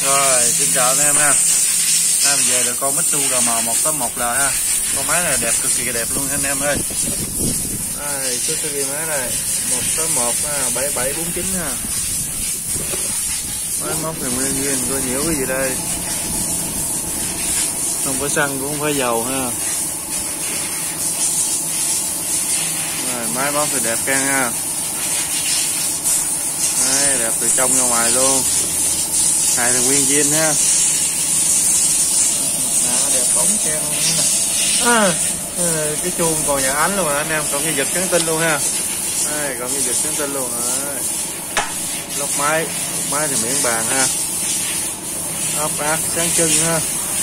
Rồi, xin chào anh em ha. Mình về được con Mitsubishi GM 181L ha. Con máy này đẹp, cực kỳ đẹp luôn anh em ơi. Đây, số series máy này 181 7749 ha. Máy móc thì nguyên nhiên, có nhiễu cái gì đây. Không phải xăng cũng không phải dầu ha. Rồi, máy móc thì đẹp can ha. Đấy, đẹp từ trong ra ngoài luôn. Này là nguyên zin ha. Đẹp bóng treo luôn. Cái chuông còn nhận ánh luôn rồi anh em, còn cái giật trắng tinh luôn ha. Đây, còn cái giật trắng tinh luôn. Lốc máy thì miếng bàn ha. Ốp ác sáng chân ha.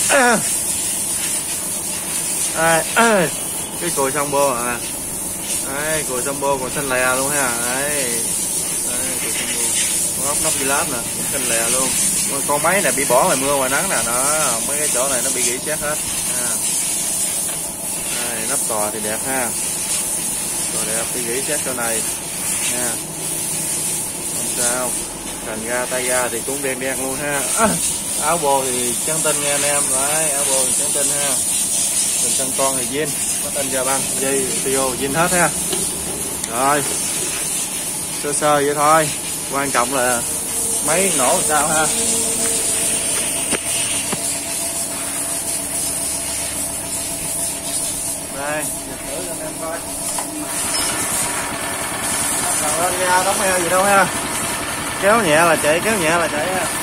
Cái cùi xong bô à. Đấy, cùi xong bô còn xanh lè luôn ha. Đấy, cùi xong bô. Ốp nắp lát nè, xanh lè luôn. Con máy này bị bỏ ngoài mưa ngoài nắng nè, đó mấy cái chỗ này nó bị gỉ chết hết ha. Đây, nắp cò thì đẹp ha, cò đẹp, bị gỉ chết chỗ này nha, không sao. Cần ga tay ga thì cũng đen đen luôn ha. Áo bô thì trắng tinh nha anh em. Đấy, áo bô thì trắng tinh ha. Mình chân con thì zin, có tên giờ băng dây tiêu zin hết ha. Rồi, sơ sơ vậy thôi, quan trọng là máy nổ làm sao ha. Đây, dịch thử cho anh em coi. Còn lên ra đóng heo gì đâu ha. Kéo nhẹ là chạy, kéo nhẹ là chạy ha.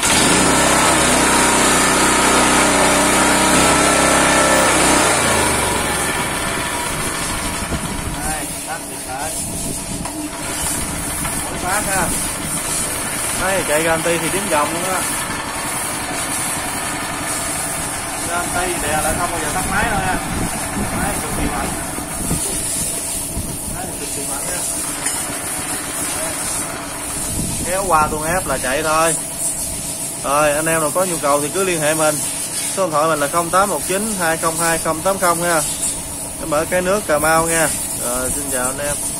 Đây, tắt thì lại. Mỗi phát ha. Đấy, chạy garanti thì đếm vòng luôn á. Garanti đè lại không bao giờ tắt máy đâu nha. Máy cực kỳ mạnh. Máy cực kỳ mạnh nha. Kéo qua tuôn ép là chạy thôi. Rồi anh em nào có nhu cầu thì cứ liên hệ mình. Số điện thoại mình là 0819 202 080 nha. Mở cái nước Cà Mau nha. Rồi xin chào anh em.